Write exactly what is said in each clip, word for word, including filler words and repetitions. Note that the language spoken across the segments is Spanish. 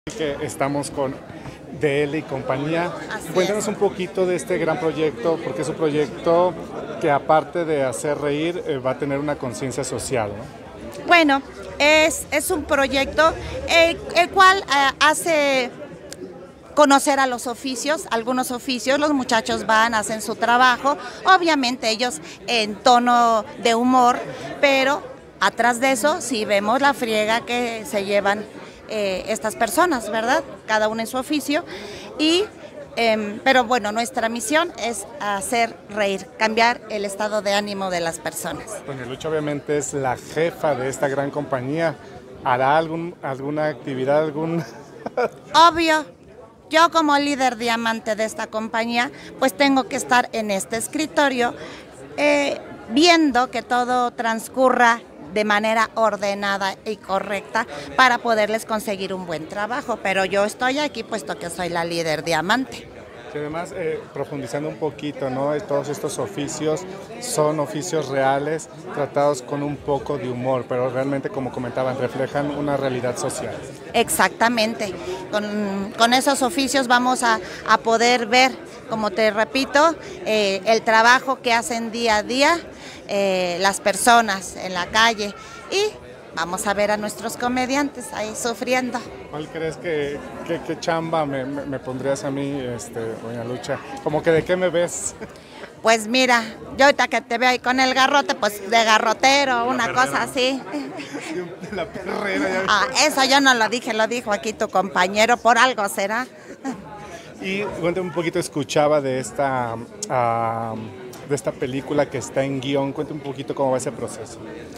Que estamos con D L y compañía. Así Cuéntanos es. un poquito de este gran proyecto, porque es un proyecto que aparte de hacer reír, eh, va a tener una conciencia social, ¿no? Bueno, es, es un proyecto el, el cual eh, hace conocer a los oficios, algunos oficios, los muchachos van, hacen su trabajo, obviamente ellos en tono de humor, pero atrás de eso sí vemos la friega que se llevan eh, estas personas, ¿verdad? Cada uno en su oficio, y, eh, pero bueno, nuestra misión es hacer reír, cambiar el estado de ánimo de las personas. Doña Lucha obviamente es la jefa de esta gran compañía, ¿hará algún, alguna actividad, algún...? Obvio. Yo como líder diamante de esta compañía, pues tengo que estar en este escritorio eh, viendo que todo transcurra de manera ordenada y correcta para poderles conseguir un buen trabajo. Pero yo estoy aquí puesto que soy la líder diamante. Y además, eh, profundizando un poquito, ¿no? Todos estos oficios son oficios reales, tratados con un poco de humor, pero realmente, como comentaban, reflejan una realidad social. Exactamente. Con, con esos oficios vamos a, a poder ver, como te repito, eh, el trabajo que hacen día a día eh, las personas en la calle, y vamos a ver a nuestros comediantes ahí sufriendo. ¿Cuál crees que, que, que chamba me, me, me pondrías a mí, este, Doña Lucha? ¿Cómo que de qué me ves? Pues mira, yo ahorita que te veo ahí con el garrote, pues de garrotero, una perrera. cosa así. La perrera. Ya Ah, eso yo no lo dije, lo dijo aquí tu compañero, por algo será. Y cuéntame un poquito, escuchaba de esta, uh, de esta película que está en guión, cuéntame un poquito cómo va ese proceso.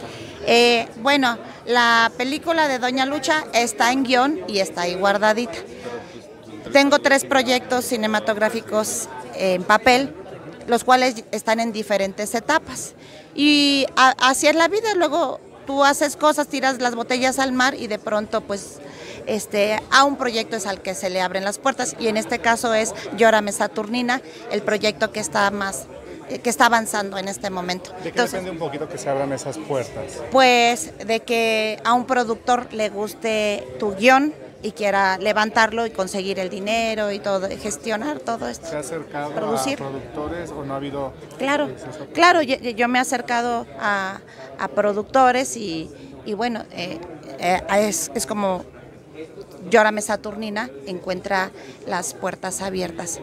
Eh, bueno, la película de Doña Lucha está en guión y está ahí guardadita. Tengo tres proyectos cinematográficos en papel, los cuales están en diferentes etapas. Y a, así es la vida, luego tú haces cosas, tiras las botellas al mar y de pronto pues este, a un proyecto es al que se le abren las puertas. Y en este caso es Llórame Saturnina, el proyecto que está más... que está avanzando en este momento. ¿De qué Entonces, depende un poquito que se abran esas puertas? Pues de que a un productor le guste tu guión y quiera levantarlo y conseguir el dinero y todo, y gestionar todo esto. ¿Se ha acercado producir. a productores o no ha habido...? Claro, claro, yo, yo me he acercado a, a productores y, y bueno, eh, eh, es, es como Llórame Saturnina encuentra las puertas abiertas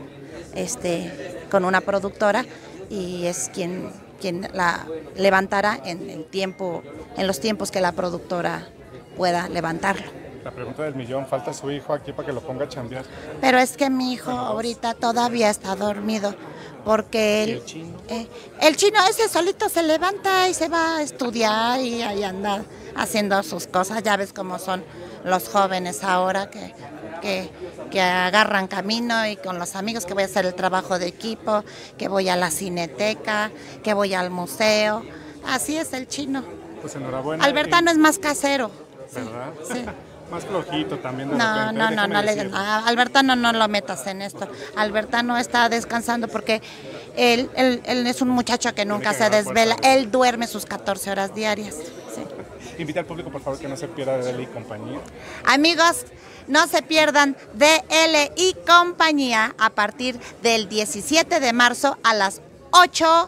este, con una productora, y es quien, quien la levantará en el tiempo, en los tiempos que la productora pueda levantarlo. La pregunta del millón, falta su hijo aquí para que lo ponga a chambear. Pero es que mi hijo ahorita todavía está dormido, porque él, ¿Y el chino? Eh, el chino ese solito se levanta y se va a estudiar y ahí anda haciendo sus cosas. Ya ves cómo son los jóvenes ahora que... Que, que agarran camino y con los amigos que voy a hacer el trabajo de equipo, que voy a la cineteca, que voy al museo. Así es el chino. Pues enhorabuena. Albertano y... es más casero. ¿Verdad? Sí. Más flojito también de No, repente. no, no, no, le, decirlo. a Albertano no lo metas en esto. Albertano está descansando porque él, él, él es un muchacho que nunca que se agarrar desvela. fuerza. Él duerme sus catorce horas diarias. Sí. Invita al público, por favor, que no se pierda de D L y compañía. Amigos, no se pierdan D L y compañía a partir del diecisiete de marzo a las ocho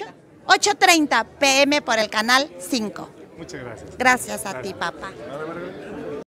treinta p m por el canal cinco. Muchas gracias. Gracias a Gracias. ti, papá. A ver, Margarita.